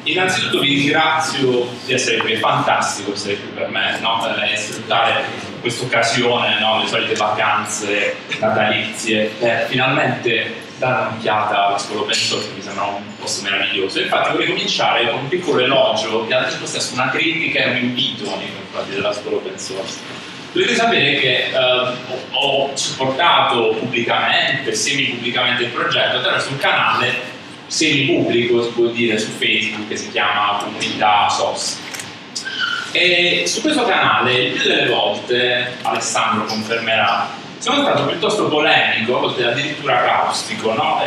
innanzitutto vi ringrazio di essere qui, è fantastico essere qui per me, no? Sfruttare questa occasione, no? Le solite vacanze natalizie, per finalmente dare un'occhiata alla scuola open source, che mi sembra un posto meraviglioso. Infatti vorrei cominciare con un piccolo elogio, che adesso stesso una critica e un invito nei confronti della scuola open source. Dovete sapere che ho supportato pubblicamente, semi-pubblicamente il progetto attraverso un canale semi-pubblico, si può dire, su Facebook, che si chiama Comunità SOS. E su questo canale, il più delle volte, Alessandro confermerà, sono stato piuttosto polemico, a volte addirittura caustico, no?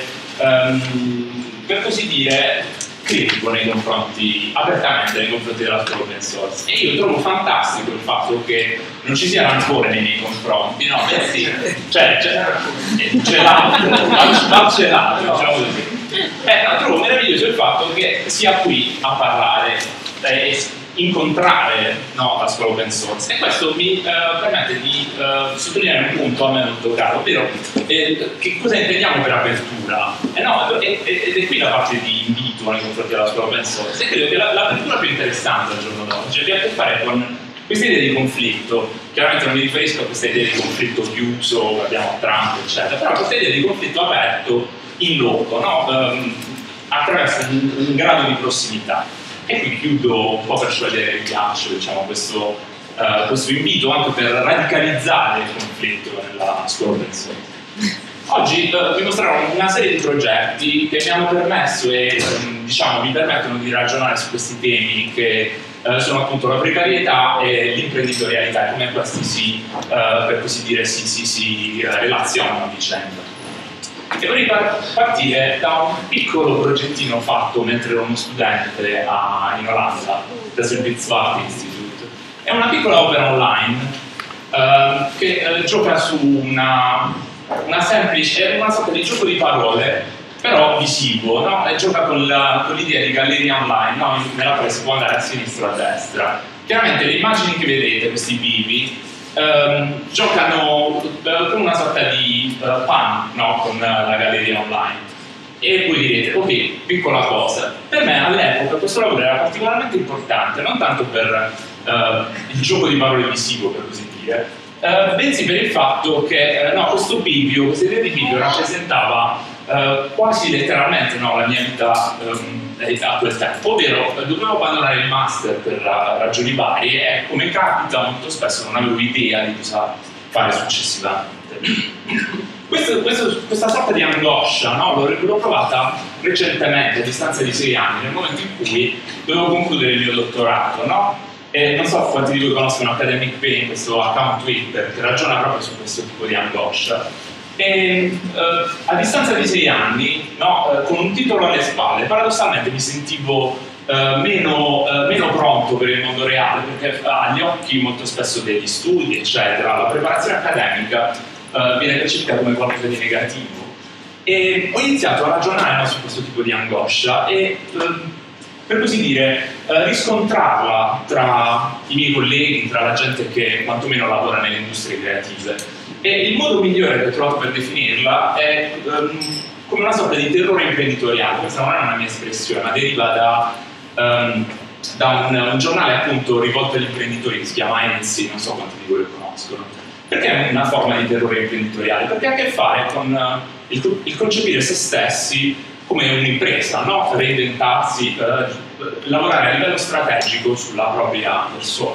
Per così dire, critico nei confronti, apertamente nei confronti della scuola open source. E io trovo fantastico il fatto che non ci sia rancore nei miei confronti, no? Sì, cioè, gelato, diciamo così. Trovo meraviglioso il fatto che sia qui a parlare e incontrare, no, la scuola open source, e questo mi permette di sottolineare un punto a me molto caro, ovvero che cosa intendiamo per apertura, ed è qui la parte di invito nei confronti della scuola open source, e credo che l'apertura più interessante al giorno d'oggi abbia a che fare con questa idea di conflitto. Chiaramente non mi riferisco a questa idea di conflitto chiuso, abbiamo Trump eccetera, però questa idea di conflitto aperto in loco, no? Attraverso un grado di prossimità. E qui chiudo un po' per sciogliere il ghiaccio, diciamo, questo invito anche per radicalizzare il conflitto nella scuola open source. Oggi vi mostrerò una serie di progetti che mi hanno permesso e diciamo, mi permettono di ragionare su questi temi che sono appunto la precarietà e l'imprenditorialità, e come questi per così dire si relazionano a vicenda. E vorrei partire da un piccolo progettino fatto mentre ero uno studente in Olanda, presso il Witwatersrand Institute. È una piccola opera online che gioca su una semplice, una sorta di gioco di parole, però visivo, no? E gioca con l'idea di galleria online, no? Nella quale si può andare a sinistra o a destra. Chiaramente le immagini che vedete, questi bivi, giocano con una sorta di pan, no? Con la galleria online. E voi direte, ok, piccola cosa. Per me all'epoca questo lavoro era particolarmente importante, non tanto per il gioco di parole visivo, per così dire, bensì per il fatto che questo bivio, questa idea di bivio rappresentava quasi letteralmente, no, la mia vita a quel tempo, ovvero dovevo abbandonare il master per ragioni varie e, come capita molto spesso, non avevo idea di cosa fare successivamente. Questa sorta di angoscia, no, l'ho provata recentemente, a distanza di 6 anni, nel momento in cui dovevo concludere il mio dottorato, no? E non so quanti di voi conoscono Academic Pain, questo account Twitter che ragiona proprio su questo tipo di angoscia. E a distanza di 6 anni, no, con un titolo alle spalle, paradossalmente mi sentivo meno pronto per il mondo reale, perché agli occhi molto spesso degli studi, eccetera, la preparazione accademica viene percepita come qualcosa di negativo. E ho iniziato a ragionare su questo tipo di angoscia e per così dire, riscontrarla tra i miei colleghi, tra la gente che quantomeno lavora nelle industrie creative. E il modo migliore che ho trovato per definirla è come una sorta di terrore imprenditoriale. Questa non è una mia espressione, ma deriva da un giornale appunto rivolto agli imprenditori che si chiama NC, non so quanti di voi lo conoscono. Perché è una forma di terrore imprenditoriale? Perché ha a che fare con il concepire se stessi come un'impresa, no? Reinventarsi, lavorare a livello strategico sulla propria persona.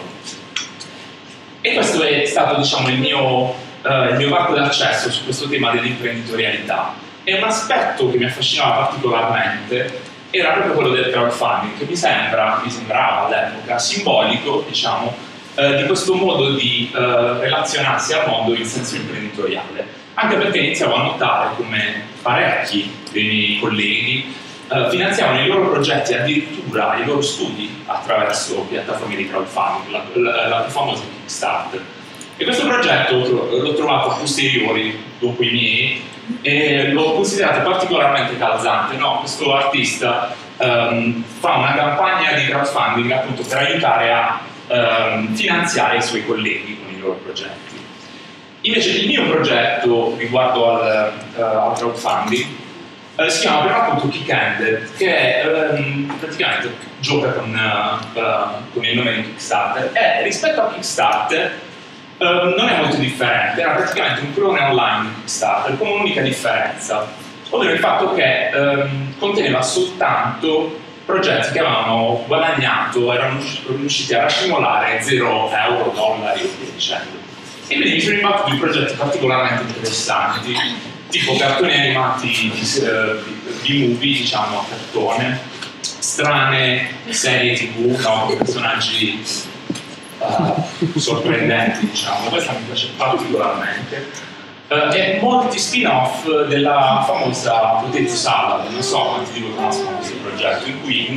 E questo è stato, diciamo, il mio varco d'accesso su questo tema dell'imprenditorialità. E un aspetto che mi affascinava particolarmente era proprio quello del crowdfunding, che mi sembrava all'epoca simbolico, diciamo, di questo modo di relazionarsi al mondo in senso imprenditoriale. Anche perché iniziavo a notare come parecchi dei miei colleghi finanziavano i loro progetti, addirittura i loro studi, attraverso piattaforme di crowdfunding, la più famosa Kickstarter. E questo progetto l'ho trovato a posteriori, dopo i miei, e l'ho considerato particolarmente calzante, no? Questo artista fa una campagna di crowdfunding appunto per aiutare a finanziare i suoi colleghi con i loro progetti. Invece il mio progetto riguardo al crowdfunding si chiama per l'appunto Kickend, che praticamente gioca con il nome di Kickstarter, e rispetto a Kickstarter non è molto differente, era praticamente un clone online di Kickstarter, con un'unica differenza, ovvero il fatto che conteneva soltanto progetti che avevano guadagnato, erano riusciti a racimolare 0 euro, dollari o via dicendo. E quindi mi sono imbattuto in progetti particolarmente interessanti, tipo cartoni animati di movie, diciamo, a cartone, strane serie TV, no, con personaggi sorprendenti, diciamo, questa mi piace particolarmente. E molti spin-off della famosa Potato Salad, non so quanti di voi conoscono questo progetto, in cui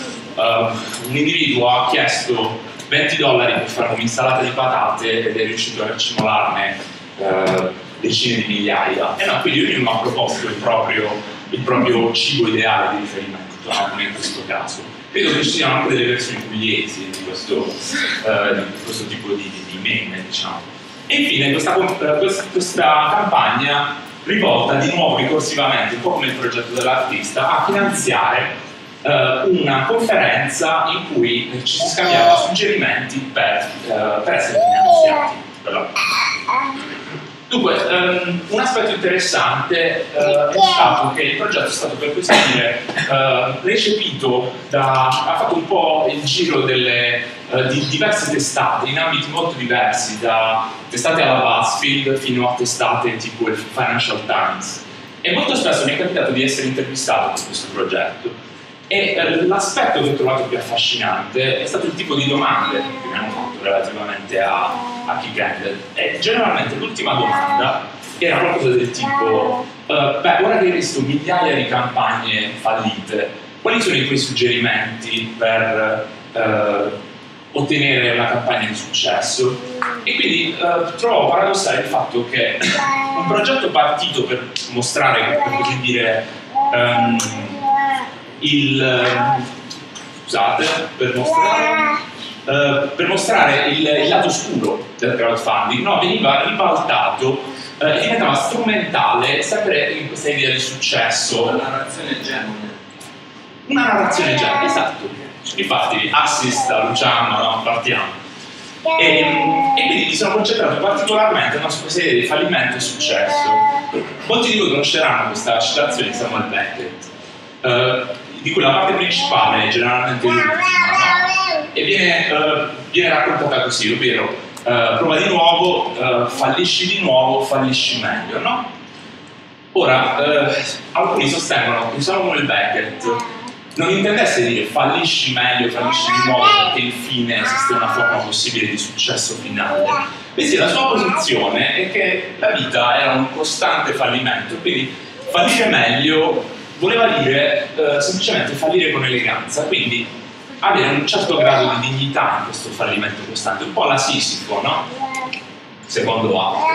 un individuo ha chiesto $20 per fare un'insalata di patate ed è riuscito a racimolarne decine di migliaia. E no, quindi ognuno ha proposto il proprio cibo ideale di riferimento, no? Come in questo caso. Credo che ci siano anche delle versioni pugliesi di questo tipo di meme, diciamo. E infine questa campagna rivolta di nuovo ricorsivamente, un po' come il progetto dell'artista, a finanziare una conferenza in cui ci si scambiava suggerimenti per essere finanziati. Dunque, un aspetto interessante è stato che il progetto è stato, per così dire, recepito ha fatto un po' il giro di diverse testate in ambiti molto diversi, da testate alla BuzzFeed fino a testate tipo il Financial Times, e molto spesso mi è capitato di essere intervistato per questo progetto, e l'aspetto che ho trovato più affascinante è stato il tipo di domande che mi hanno fatto relativamente a Kickend. E generalmente l'ultima domanda era qualcosa del tipo ora che hai visto migliaia di campagne fallite, quali sono i tuoi suggerimenti per ottenere una campagna di successo? E quindi trovo paradossale il fatto che un progetto partito per mostrare, per così dire, per mostrare il lato scuro del crowdfunding, no, veniva ribaltato e diventava strumentale sempre in questa idea di successo. Una narrazione genuina. Una narrazione genuina, esatto. Infatti, assist a Luciano, no? Partiamo. E quindi mi sono concentrato particolarmente su questa idea di fallimento e successo. Molti di voi conosceranno questa citazione di Samuel Beckett, di cui la parte principale è generalmente l'ultima, no? E viene raccontata così, ovvero prova di nuovo, fallisci di nuovo, fallisci meglio, no? Ora, alcuni sostengono che Samuel Beckett non intendesse dire fallisci meglio, fallisci di nuovo perché infine esiste una forma possibile di successo finale, bensì la sua posizione è che la vita era un costante fallimento, quindi fallire meglio voleva dire semplicemente fallire con eleganza, quindi avere un certo grado di dignità in questo fallimento costante, un po' la Sisifo, no? Secondo altri.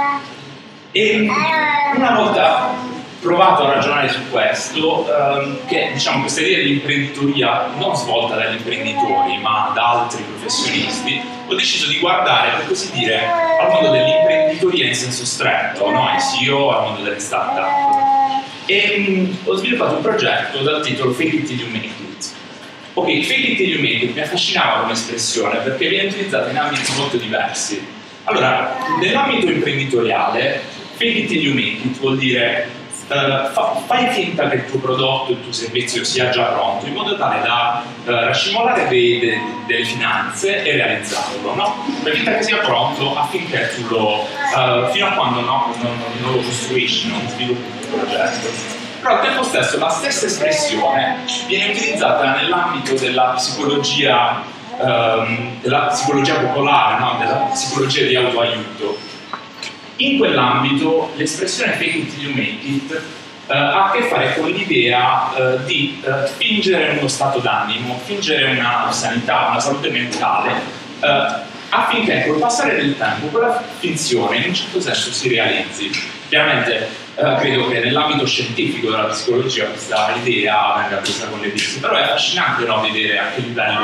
E una volta provato a ragionare su questo, che diciamo questa idea di imprenditoria non svolta dagli imprenditori ma da altri professionisti, ho deciso di guardare, per così dire, al mondo dell'imprenditoria in senso stretto, no? Ai CEO, al mondo delle start-up. E ho sviluppato un progetto dal titolo Fake it till you make it. Ok, fake it till you make it mi affascinava come espressione perché viene utilizzata in ambiti molto diversi. Allora, nell'ambito imprenditoriale, fake it till you make it vuol dire fai finta che il tuo prodotto, il tuo servizio sia già pronto, in modo tale da racimolare delle finanze e realizzarlo, no? Fai finta che sia pronto affinché tu fino a quando non lo costruisci, non sviluppi il progetto. Però al tempo stesso la stessa espressione viene utilizzata nell'ambito della psicologia popolare, no? Della psicologia di autoaiuto. In quell'ambito l'espressione fake it till you make it ha a che fare con l'idea di fingere uno stato d'animo, fingere una sanità, una salute mentale, affinché col passare del tempo quella finzione in un certo senso si realizzi. Chiaramente credo che nell'ambito scientifico della psicologia questa idea venga presa con le pinze, però è affascinante, no, vedere a che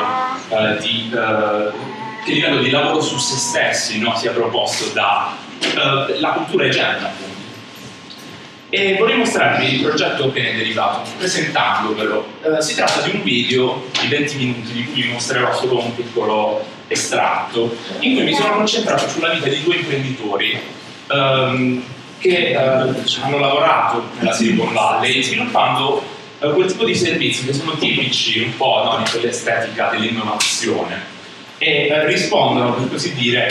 livello di lavoro su se stessi, no, sia proposto da la cultura egemone, appunto. E vorrei mostrarvi il progetto che ne è derivato, presentandovelo. Si tratta di un video di 20 minuti di cui vi mostrerò solo un piccolo estratto, in cui mi sono concentrato sulla vita di due imprenditori che hanno lavorato nella Silicon Valley sviluppando quel tipo di servizi che sono tipici un po', no, di quell'estetica dell'innovazione e rispondono, per così dire,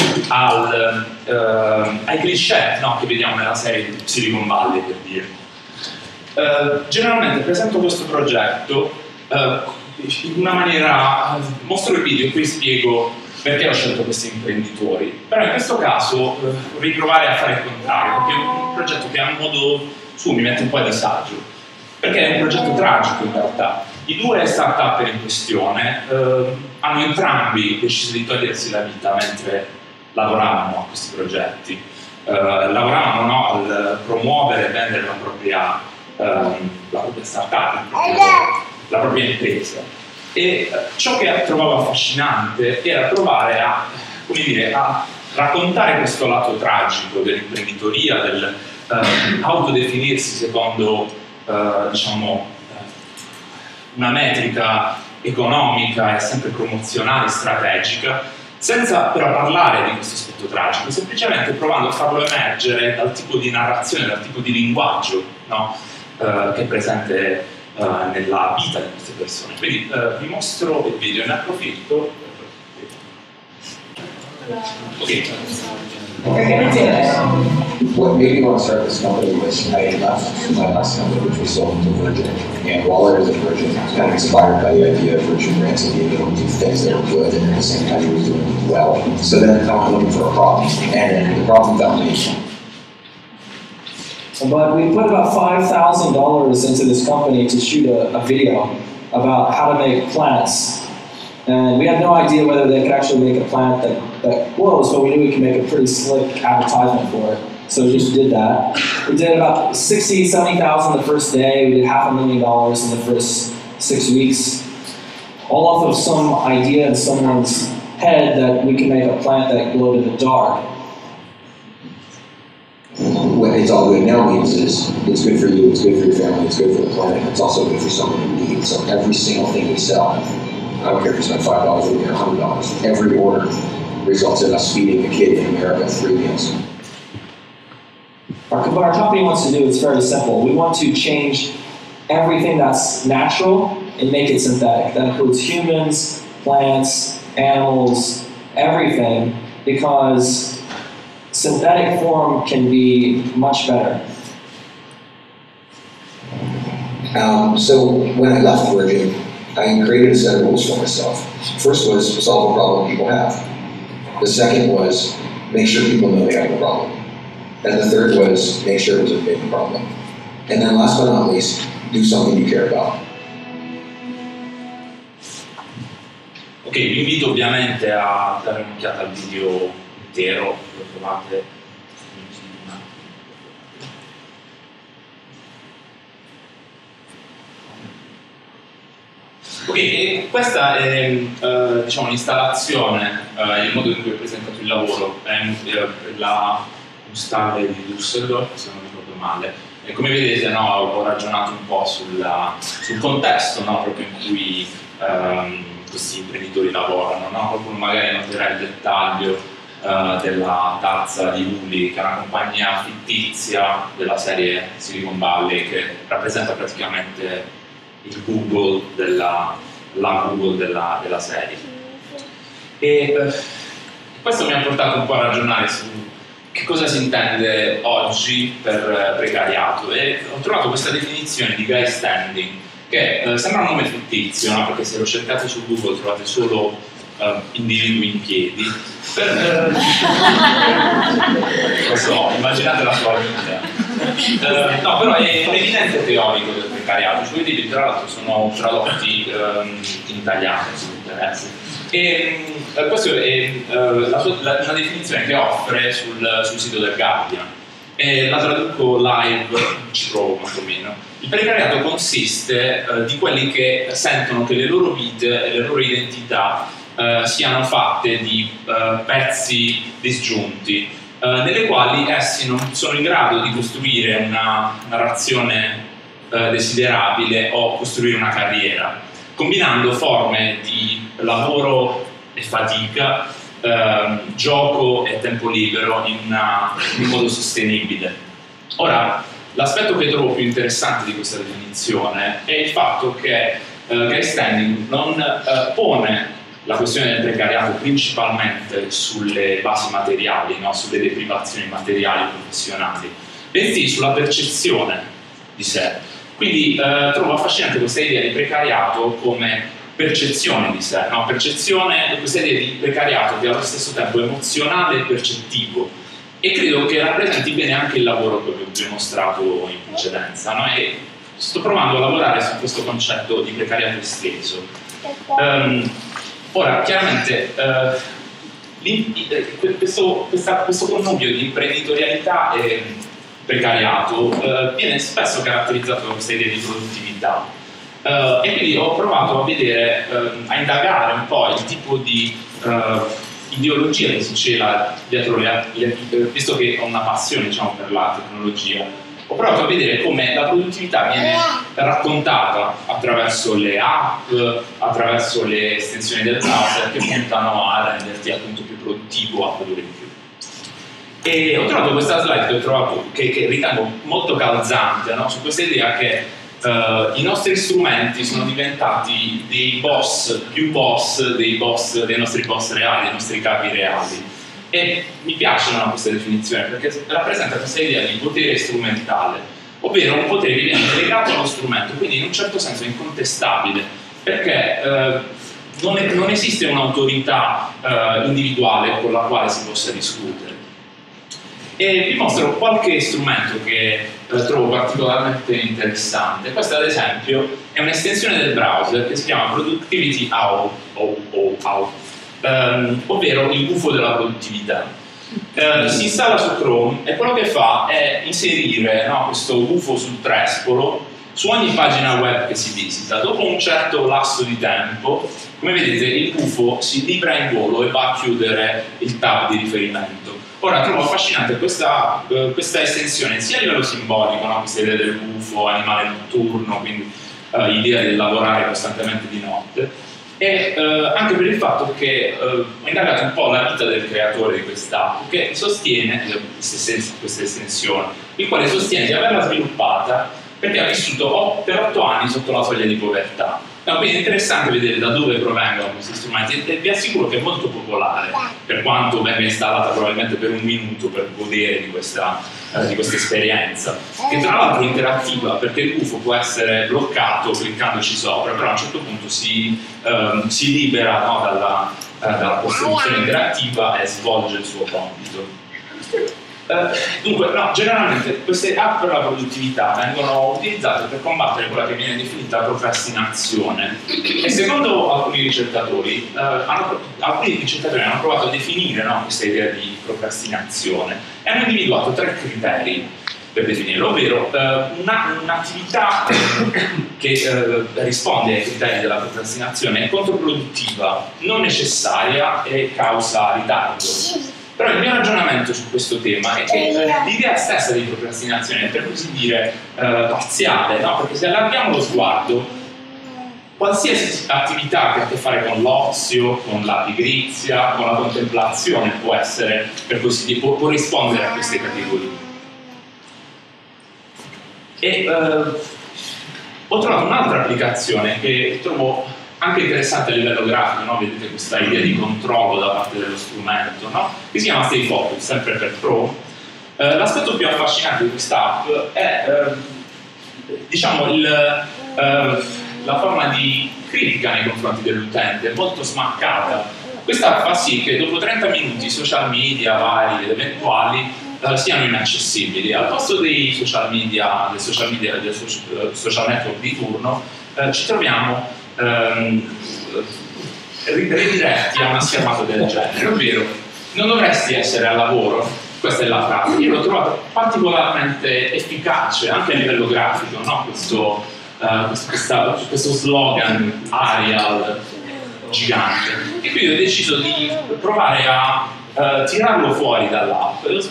ai cliché, no, che vediamo nella serie di Silicon Valley, per dire. Generalmente presento questo progetto in una maniera, mostro il video e qui spiego perché ho scelto questi imprenditori, però in questo caso vorrei provare a fare il contrario, perché è un progetto che a un modo suo mi mette un po' a disagio, perché è un progetto tragico in realtà. I due start-up in questione hanno entrambi deciso di togliersi la vita mentre lavoravano a questi progetti. Lavoravano, no, al promuovere e vendere la propria start-up, la propria impresa. E ciò che trovavo affascinante era provare a, come dire, a raccontare questo lato tragico dell'imprenditoria, del autodefinirsi secondo diciamo, una metrica economica e sempre promozionale, strategica, senza però parlare di questo aspetto tragico, semplicemente provando a farlo emergere dal tipo di narrazione, dal tipo di linguaggio, no? Che è presente nella vita di queste persone. Quindi vi mostro il video, ne approfitto. Ok. What made me want to start this company was I left my last company, which was sold to Virgin, and while I was at Virgin, I was kind of inspired by the idea of Virgin Brands and being able to do things that were good and at the same time was doing well. So then I went looking for a problem, and the problem found me. But we put about $5,000 into this company to shoot a video about how to make plants. And we had no idea whether they could actually make a plant that glows, but we knew we could make a pretty slick advertisement for it. So we just did that. We did about $60,000, $70,000 the first day. We did $500,000 in the first 6 weeks. All off of some idea in someone's head that we can make a plant that glowed in the dark. What it's all good now means is it's good for you, it's good for your family, it's good for the planet, it's also good for someone in need. So every single thing we sell, I don't care if you spend $5 or $100, every order results in us feeding a kid in America 3 meals. What our company wants to do is very simple. We want to change everything that's natural and make it synthetic. That includes humans, plants, animals, everything, because synthetic form can be much better. So when I left Virgin, I created a set of rules for myself. First was solve a problem people have. The second was make sure people know they have a problem. And the third was make sure it was a big problem. And then last but not least, do something you care about. Ok, vi invito ovviamente a dare un'occhiata al video intero, lo trovate. Ok, e questa è diciamo, l'installazione, il modo in cui è presentato il lavoro, è la Mustang di Düsseldorf, se non ricordo male. E come vedete, no, ho ragionato un po' sul contesto, no, proprio in cui questi imprenditori lavorano, no? Qualcuno magari noterà il dettaglio della tazza di Uli, che è una compagnia fittizia della serie Silicon Valley che rappresenta praticamente il Google la Google della serie. E questo mi ha portato un po' a ragionare su che cosa si intende oggi per precariato e ho trovato questa definizione di guy standing che sembra un nome fittizio, no? Perché se lo cercate su Google trovate solo individui in piedi. Lo so, immaginate la sua vita. No, però è un evidente teorico del precariato. I suoi libri tra l'altro sono tradotti in italiano, se vi interessa. E questa è una definizione che offre sul sito del Guardian. E la traduco live, ci provo quantomeno. Il precariato consiste di quelli che sentono che le loro vite e le loro identità siano fatte di pezzi disgiunti, nelle quali essi non sono in grado di costruire una narrazione desiderabile o costruire una carriera, combinando forme di lavoro e fatica, gioco e tempo libero in modo sostenibile. Ora, l'aspetto che trovo più interessante di questa definizione è il fatto che Guy Standing non pone la questione del precariato principalmente sulle basi materiali, no? Sulle deprivazioni materiali e professionali, bensì sulla percezione di sé. Quindi trovo affascinante questa idea di precariato come percezione di sé, no? Percezione, questa idea di precariato che è allo stesso tempo emozionale e percettivo, e credo che rappresenti bene anche il lavoro che vi ho mostrato in precedenza, no? E sto provando a lavorare su questo concetto di precariato esteso. Ora, chiaramente questo connubio di imprenditorialità e precariato viene spesso caratterizzato da questa idea di produttività, e quindi ho provato a vedere, a indagare un po' il tipo di ideologia che si cela dietro visto che ho una passione, diciamo, per la tecnologia. Ho provato a vedere come la produttività viene raccontata attraverso le app, attraverso le estensioni del browser che puntano a renderti appunto più produttivo, a produrre di più. E ho trovato questa slide che ho trovato, che ritengo molto calzante, no? Su questa idea che i nostri strumenti sono diventati dei boss, più boss dei nostri boss reali, dei nostri capi reali. E mi piace, no, questa definizione perché rappresenta questa idea di potere strumentale, ovvero un potere che viene legato allo strumento, quindi in un certo senso incontestabile, perché non esiste un'autorità individuale con la quale si possa discutere. E vi mostro qualche strumento che trovo particolarmente interessante. Questa, ad esempio, è un'estensione del browser che si chiama Productivity Owl, ovvero il gufo della produttività. Si installa su Chrome e quello che fa è inserire, no, questo gufo sul trespolo su ogni pagina web che si visita. Dopo un certo lasso di tempo, come vedete, il gufo si libera in volo e va a chiudere il tab di riferimento. Ora, trovo affascinante questa estensione sia a livello simbolico, no? Questa idea del gufo, animale notturno, quindi l'idea di lavorare costantemente di notte, e anche per il fatto che ho indagato un po' la vita del creatore di quest'app, che sostiene, questa estensione, il quale sostiene di averla sviluppata perché ha vissuto per 8 anni sotto la soglia di povertà. No, quindi è interessante vedere da dove provengono questi strumenti, e vi assicuro che è molto popolare, per quanto venga installata probabilmente per un minuto per godere di questa esperienza, che tra l'altro è interattiva perché il gufo può essere bloccato cliccandoci sopra, però a un certo punto si libera, no, dalla costruzione interattiva e svolge il suo compito. Dunque, no, generalmente queste app per la produttività vengono utilizzate per combattere quella che viene definita procrastinazione, e secondo alcuni ricercatori hanno provato a definire, no, questa idea di procrastinazione e hanno individuato 3 criteri per definirlo, ovvero un'attività che risponde ai criteri della procrastinazione è controproduttiva, non necessaria e causa ritardo. Però il mio ragionamento su questo tema è che l'idea stessa di procrastinazione è, per così dire, parziale, no? Perché se allarghiamo lo sguardo, qualsiasi attività che ha a che fare con l'ozio, con la pigrizia, con la contemplazione può essere, per così dire, può rispondere a queste categorie. E ho trovato un'altra applicazione che trovo anche interessante a livello grafico, no? Vedete questa idea di controllo da parte dello strumento, no? Che si chiama Stay Focus, sempre per Chrome. L'aspetto più affascinante di questa app è diciamo la forma di critica nei confronti dell'utente, molto smaccata. Questa fa sì che dopo 30 minuti i social media vari ed eventuali siano inaccessibili. Al posto dei social network di turno ci troviamo rediretti a una schermata del genere, ovvero non dovresti essere al lavoro, questa è la frase. Io l'ho trovato particolarmente efficace anche a livello grafico, no? Questo slogan Arial gigante, e quindi ho deciso di provare a tirarlo fuori dall'app e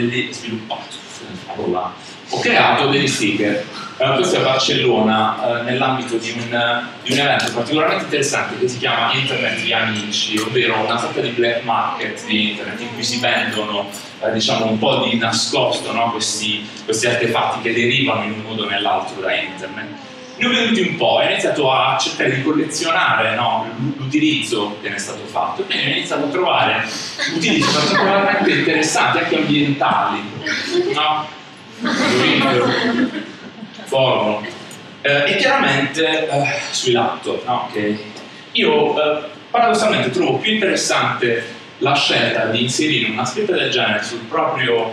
ho creato degli sticker. Questo è a Barcellona, nell'ambito di un evento particolarmente interessante che si chiama Internet di Amici, ovvero una sorta di black market di Internet in cui si vendono diciamo un po' di nascosto, no? questi artefatti che derivano in un modo o nell'altro da Internet. Ne ho venuti un po', ho iniziato a cercare di collezionare, no, l'utilizzo che ne è stato fatto, e quindi ho iniziato a trovare utilizzi particolarmente interessanti, anche ambientali, no? Forum, e chiaramente sui laptop, no? Che io paradossalmente trovo più interessante la scelta di inserire una scritta del genere sul proprio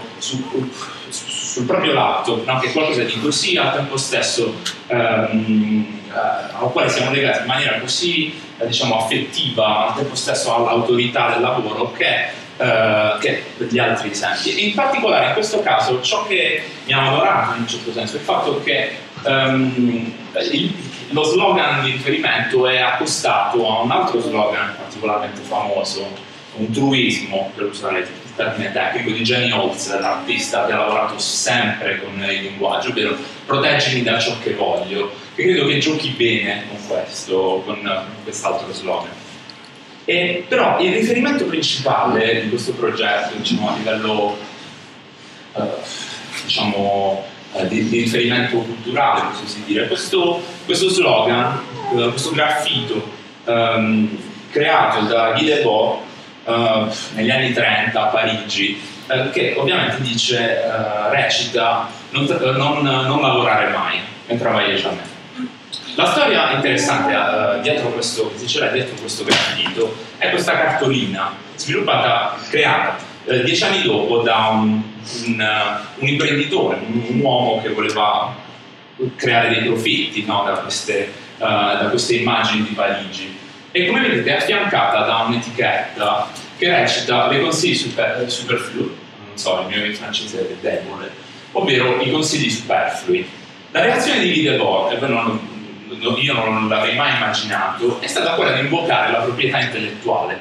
laptop, no? Che è qualcosa di così al tempo stesso al quale siamo legati in maniera così diciamo affettiva, al tempo stesso all'autorità del lavoro, che gli altri esempi. E in particolare in questo caso ciò che mi ha onorato in un certo senso è il fatto che lo slogan di riferimento è accostato a un altro slogan particolarmente famoso, un truismo, per usare il termine tecnico, di Jenny Holzer, l'artista che ha lavorato sempre con il linguaggio, ovvero proteggimi da ciò che voglio, che credo che giochi bene con quest'altro slogan. Però il riferimento principale di questo progetto, diciamo, a livello di riferimento culturale, per così dire, questo slogan, questo graffito creato da Guy Debord negli anni 30 a Parigi, che ovviamente recita non lavorare mai, ne travailler jamais. La storia interessante dietro questo graffito è questa cartolina creata 10 anni dopo da un imprenditore, un uomo che voleva creare dei profitti, no, da queste immagini di Parigi. E come vedete è affiancata da un'etichetta che recita "les consigli superflus", non so, il mio francese è debole, ovvero i consigli superflui. La reazione di Guy Debord, io non l'avrei mai immaginato, è stata quella di invocare la proprietà intellettuale,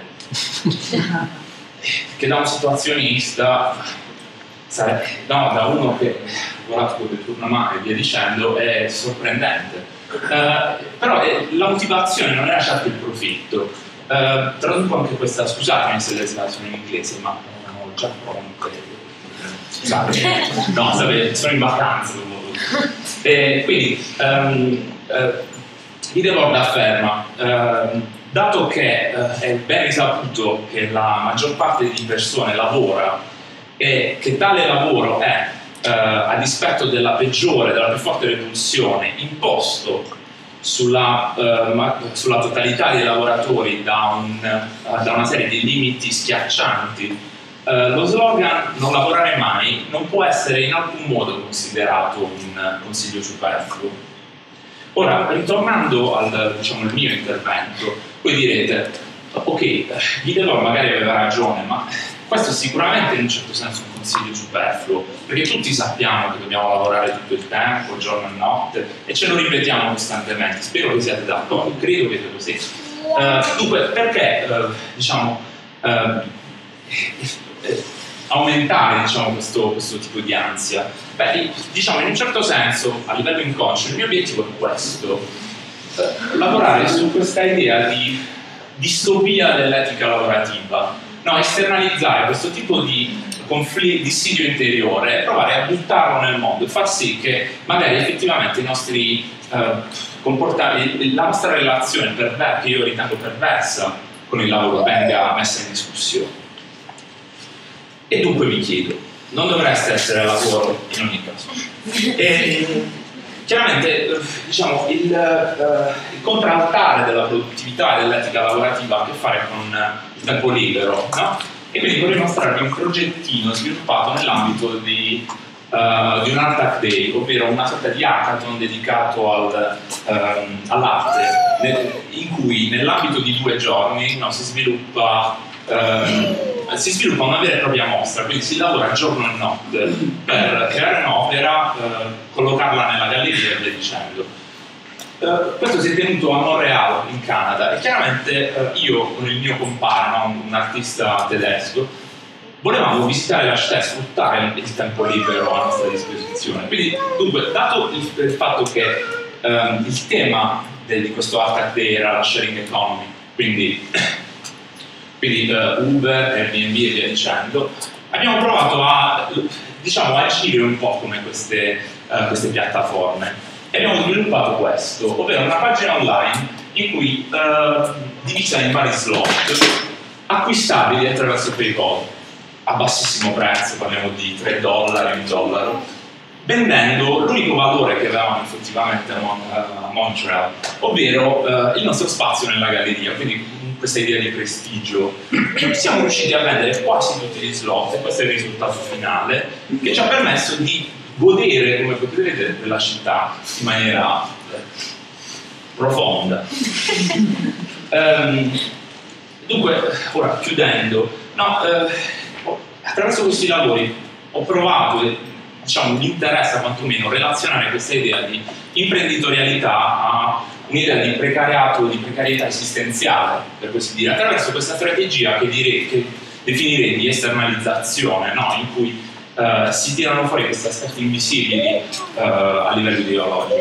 che da un situazionista, da uno che ha lavorato come Tournemont e via dicendo, è sorprendente. Però la motivazione non era certo il profitto. Traduco anche questa, scusatemi se le traduzioni in inglese, ma ho già pronte. Scusate, no, sono in vacanza. Quindi Guy Debord afferma, dato che è ben risaputo che la maggior parte di persone lavora e che tale lavoro è a dispetto della più forte repulsione imposto sulla totalità dei lavoratori da una serie di limiti schiaccianti, lo slogan "non lavorare mai" non può essere in alcun modo considerato un consiglio superfluo. Ora, ritornando al mio intervento, voi direte, ok, Guy Debord magari aveva ragione, ma questo è sicuramente in un certo senso un consiglio superfluo, perché tutti sappiamo che dobbiamo lavorare tutto il tempo, giorno e notte, e ce lo ripetiamo costantemente. Spero che siate d'accordo, credo che sia così. Dunque, perché aumentare questo tipo di ansia? Beh, in un certo senso, a livello inconscio, il mio obiettivo è questo: lavorare su questa idea di distopia dell'etica lavorativa, no, esternalizzare questo tipo di dissidio interiore e provare a buttarlo nel mondo e far sì che magari effettivamente i nostri comportamenti, la nostra relazione che io ritengo perversa con il lavoro, venga messa in discussione. E dunque vi chiedo, non dovreste essere lavoro in ogni caso? E chiaramente il contraltare della produttività e dell'etica lavorativa ha a che fare con il tempo libero, no? E quindi vorrei mostrarvi un progettino sviluppato nell'ambito di un Art Hack Day, ovvero una sorta di hackathon dedicato all'arte, in cui nell'ambito di 2 giorni si sviluppa una vera e propria mostra, quindi si lavora giorno e notte per creare un'opera, collocarla nella galleria e via dicendo. Questo si è tenuto a Montréal in Canada e chiaramente io con il mio compagno, un artista tedesco, volevamo visitare la città e sfruttare il tempo libero a nostra disposizione. Quindi, dunque, dato il fatto che il tema di questo Art Hack Day era la sharing economy, quindi Uber, Airbnb e via dicendo, abbiamo provato a, diciamo, agire un po' come queste piattaforme e abbiamo sviluppato questo, ovvero una pagina online in cui divisa in vari slot acquistabili attraverso PayPal a bassissimo prezzo, parliamo di $3, $1, vendendo l'unico valore che avevamo effettivamente a Montreal, ovvero il nostro spazio nella galleria, quindi questa idea di prestigio. Siamo riusciti a vendere quasi tutti gli slot, e questo è il risultato finale, che ci ha permesso di godere, come potete vedere, della città in maniera profonda. Dunque, ora chiudendo, attraverso questi lavori ho provato, diciamo, mi interessa quantomeno relazionare questa idea di imprenditorialità a un'idea di precariato, di precarietà esistenziale, per così dire, attraverso questa strategia che definirei di esternalizzazione, no? In cui si tirano fuori questi aspetti invisibili a livello ideologico.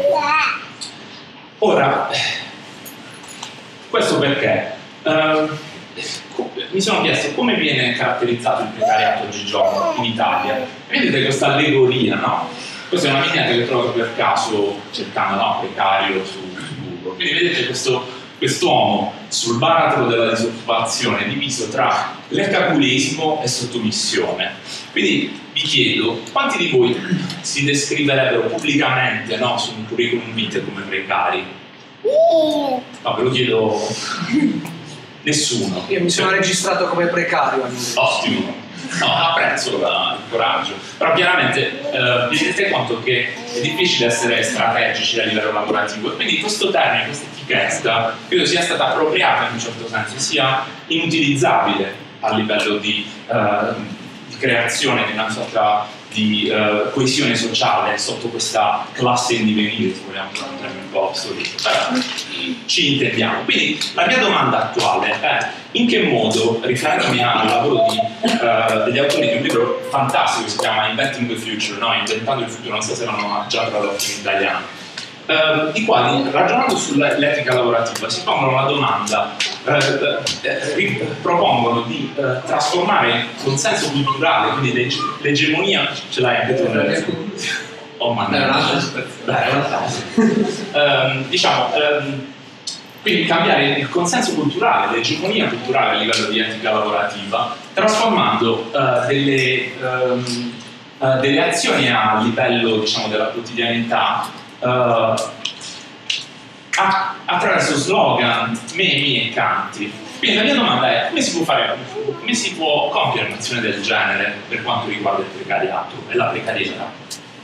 Ora, questo perché? Mi sono chiesto come viene caratterizzato il precariato oggigiorno in Italia. Vedete questa allegoria, no? Questa è una vignetta che ho trovato per caso cercando, no, precario su Google. Quindi vedete quest'uomo sul baratro della disoccupazione diviso tra lercaculismo e sottomissione. Quindi vi chiedo, quanti di voi si descriverebbero pubblicamente, no, su un curriculum vitae come precari? No, ve lo chiedo. Nessuno. Io mi sono registrato come precario. Ottimo. No, apprezzo il coraggio. Però chiaramente vi rendete conto che è difficile essere strategici a livello lavorativo e quindi questo termine, questa etichetta, credo sia stata appropriata in un certo senso, sia inutilizzabile a livello di creazione di una sorta di coesione sociale sotto questa classe in divenire, se vogliamo usare un termine un po' obsoleto. Ci intendiamo. Quindi la mia domanda attuale è: in che modo, riferendomi al lavoro degli autori di un libro fantastico che si chiama Inventing the Future, no? Inventando il futuro, non so se l'hanno già tradotto in italiano, i quali, ragionando sull'etica lavorativa, si pongono la domanda, propongono di trasformare il consenso culturale, quindi l'egemonia, ce l'hai anche tu? Oh, quindi cambiare il consenso culturale, l'egemonia culturale a livello di etica lavorativa, trasformando delle azioni a livello, diciamo, della quotidianità attraverso slogan, memi e canti. Quindi la mia domanda è: come si può compiere un'azione del genere per quanto riguarda il precariato e la precarietà?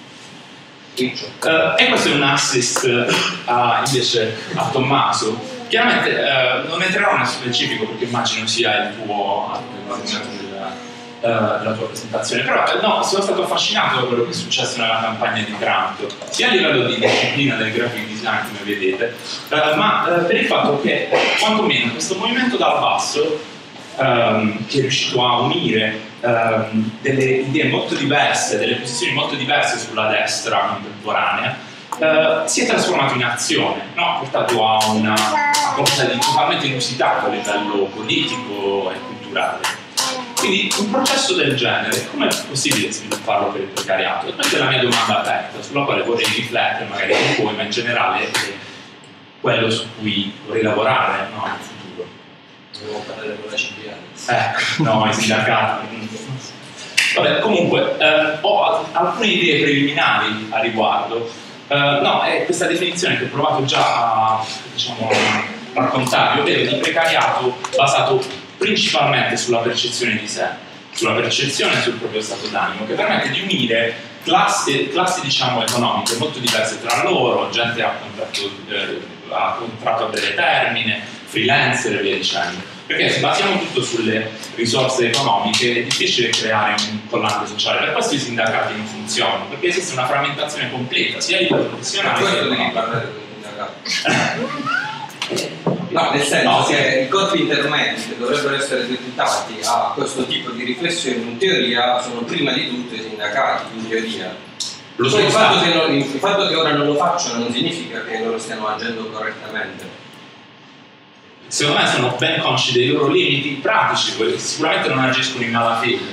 E questo è un assist invece a Tommaso. Chiaramente non entrerò nel specifico perché immagino sia il tuo argomento della tua presentazione, però no, sono stato affascinato da quello che è successo nella campagna di Trump, sia a livello di disciplina del graphic design, come vedete, ma per il fatto che quantomeno questo movimento dal basso, che è riuscito a unire delle idee molto diverse, delle posizioni molto diverse sulla destra contemporanea, si è trasformato in azione, no? Portato a qualcosa di totalmente inusitato a livello politico e culturale. Quindi un processo del genere, come è possibile svilupparlo per il precariato? E questa è la mia domanda aperta, sulla quale vorrei riflettere magari con voi, ma in generale è quello su cui vorrei lavorare, no, nel futuro. Devo parlare con la CPL. No, i sindacati. Vabbè, comunque, ho alcune idee preliminari a riguardo. È questa definizione che ho provato già a, diciamo, raccontarvi, ovvero di precariato basato principalmente sulla percezione di sé, sulla percezione sul proprio stato d'animo, che permette di unire classi diciamo, economiche molto diverse tra loro, gente a contratto a breve termine, freelancer e via dicendo. Perché se basiamo tutto sulle risorse economiche è difficile creare un collante sociale, per questo i sindacati non funzionano, perché esiste una frammentazione completa, sia a livello professionale che economico. No, nel senso No, che i corpi intermedi che dovrebbero essere deputati a questo tipo di riflessioni in teoria sono prima di tutto i sindacati, in teoria. Poi il fatto che ora non lo facciano non significa che loro stiano agendo correttamente. Secondo me sono ben consci dei loro limiti pratici, perché sicuramente non agiscono in malafede.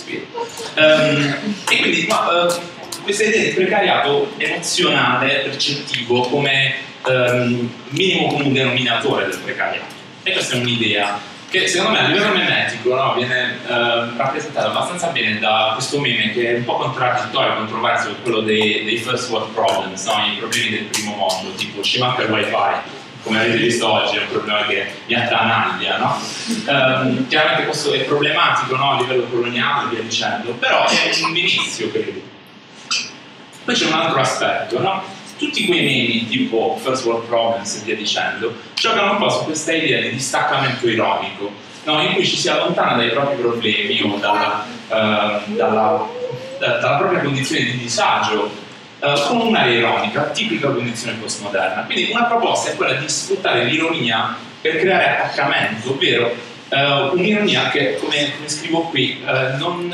E quindi questa idea di precariato emozionale, percettivo, come minimo comune denominatore del precariato. E questa è un'idea che secondo me a livello memetico, no, viene rappresentata abbastanza bene da questo meme che è un po' contraddittorio, controverso, quello dei first world problems, no? I problemi del primo mondo, tipo ci manca il wifi. Come avete visto oggi è un problema che mi attanaglia, no? Chiaramente questo è problematico, no? A livello coloniale e via dicendo, però è un inizio, credo. Poi c'è un altro aspetto, no? Tutti quei memi tipo First World Problems e via dicendo giocano un po' su questa idea di distaccamento ironico, no? In cui ci si allontana dai propri problemi o dalla propria condizione di disagio con un'area ironica, tipica condizione postmoderna. Quindi una proposta è quella di sfruttare l'ironia per creare attaccamento, ovvero un'ironia che, come scrivo qui, non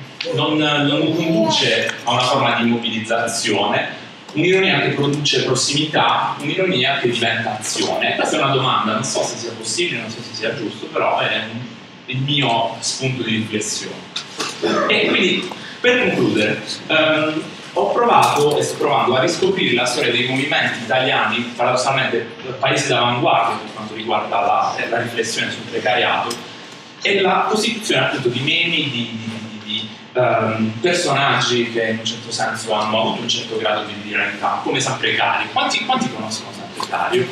conduce a una forma di immobilizzazione, un'ironia che produce prossimità, un'ironia che diventa azione. Questa è una domanda, non so se sia possibile, non so se sia giusto, però è il mio spunto di riflessione. E quindi, per concludere, ho provato e sto provando a riscoprire la storia dei movimenti italiani, paradossalmente paesi d'avanguardia per quanto riguarda la riflessione sul precariato, e la costituzione appunto di memi, di personaggi che in un certo senso hanno avuto un certo grado di viralità, come San Precario. Quanti conoscono San Precario?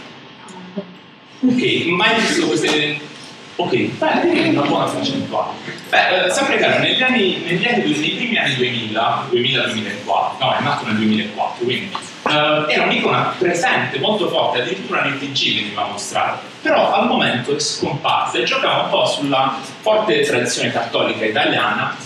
Ok, mai visto queste... Ok, è una buona percentuale. San Precario nei primi anni 2000-2004, no, è nato nel 2004, quindi era un'icona presente, molto forte, addirittura nel TG veniva mostrata, però al momento è scomparsa e giocava un po' sulla forte tradizione cattolica italiana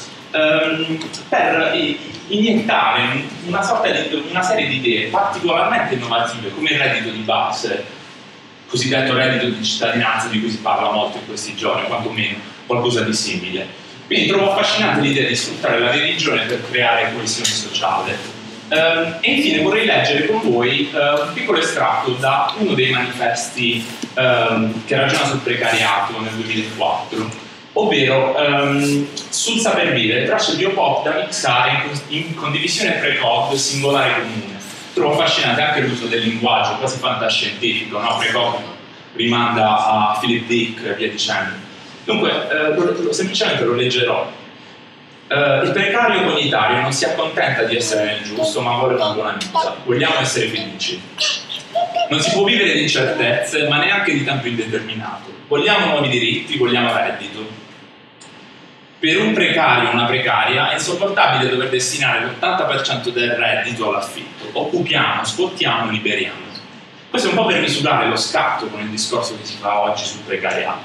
per iniettare una serie di idee particolarmente innovative, come il reddito di base, cosiddetto reddito di cittadinanza di cui si parla molto in questi giorni, quantomeno qualcosa di simile. Quindi trovo affascinante l'idea di sfruttare la religione per creare coesione sociale. E infine vorrei leggere con voi un piccolo estratto da uno dei manifesti che ragiona sul precariato nel 2004, ovvero sul saper vivere, tracce di Opop da mixare in condivisione pre-cog singolare comune. Trovo affascinante anche l'uso del linguaggio quasi fantascientifico, no? Precog rimanda a Philip Dick e via dicendo. Dunque, semplicemente lo leggerò. Il precario comunitario non si accontenta di essere nel giusto, ma vuole una buona vita. Vogliamo essere felici. Non si può vivere di incertezze, ma neanche di tempo indeterminato. Vogliamo nuovi diritti, vogliamo reddito. Per un precario o una precaria è insopportabile dover destinare l'80% del reddito all'affitto. Occupiamo, sfruttiamo, liberiamo. Questo è un po' per misurare lo scatto con il discorso che si fa oggi sul precariato.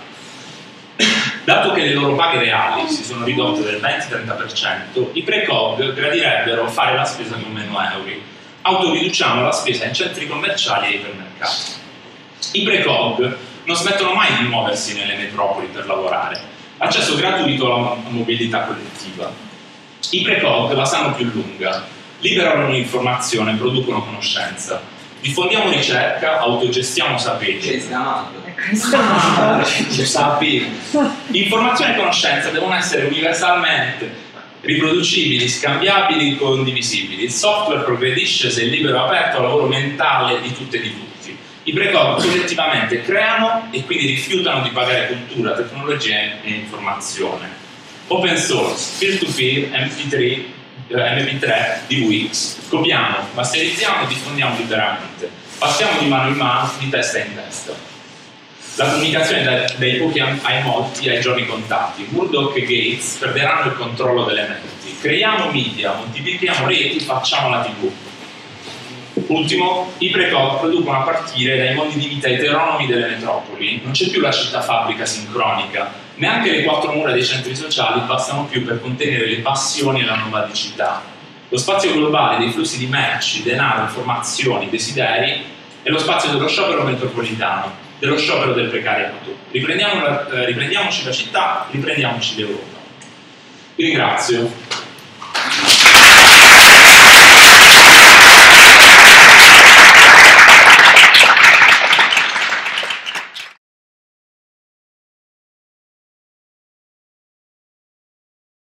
Dato che le loro paghe reali si sono ridotte del 20-30%, i pre-cog gradirebbero fare la spesa con meno euro. Autoriduciamo la spesa in centri commerciali e ipermercati. I pre-cog non smettono mai di muoversi nelle metropoli per lavorare. Accesso gratuito alla mobilità collettiva. I pre-cog la sanno più lunga, liberano l'informazione, producono conoscenza. Diffondiamo ricerca, autogestiamo saperi. Informazione e conoscenza devono essere universalmente riproducibili, scambiabili, condivisibili. Il software progredisce se il libero è aperto al lavoro mentale di tutte e di tutti. I pre-cog collettivamente creano e quindi rifiutano di pagare cultura, tecnologia e informazione. Open source, peer-to-peer, MP3 di Wix. Copiamo, masterizziamo e diffondiamo liberamente. Passiamo di mano in mano, di testa in testa. La comunicazione dai pochi ai molti ai giorni contati. Murdoch e Gates perderanno il controllo delle menti. Creiamo media, moltiplichiamo reti, facciamo la TV. Ultimo, i pre-cog producono a partire dai mondi di vita eteronomi delle metropoli. Non c'è più la città-fabbrica sincronica, neanche le quattro mura dei centri sociali bastano più per contenere le passioni e la nomadicità. Lo spazio globale dei flussi di merci, denaro, informazioni, desideri è lo spazio dello sciopero metropolitano, dello sciopero del precariato. Riprendiamoci la città, riprendiamoci l'Europa. Vi ringrazio.